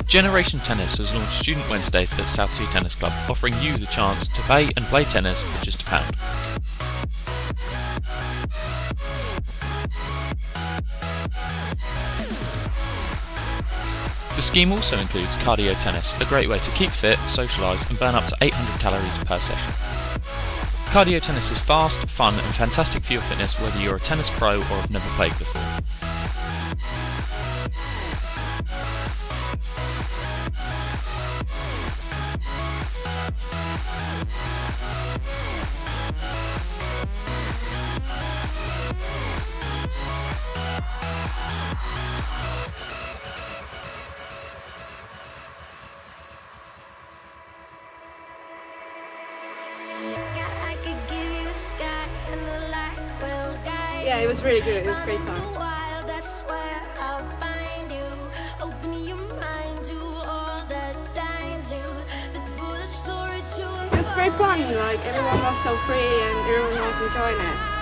Generation Tennis has launched Student Wednesdays at Southsea Tennis Club, offering you the chance to pay and play tennis for just £1. The scheme also includes cardio tennis, a great way to keep fit, socialise and burn up to 800 calories per session. Cardio tennis is fast, fun and fantastic for your fitness whether you're a tennis pro or have never played before. Yeah, it was really good. It was great fun. It was great fun. Like everyone was so free and everyone was enjoying it.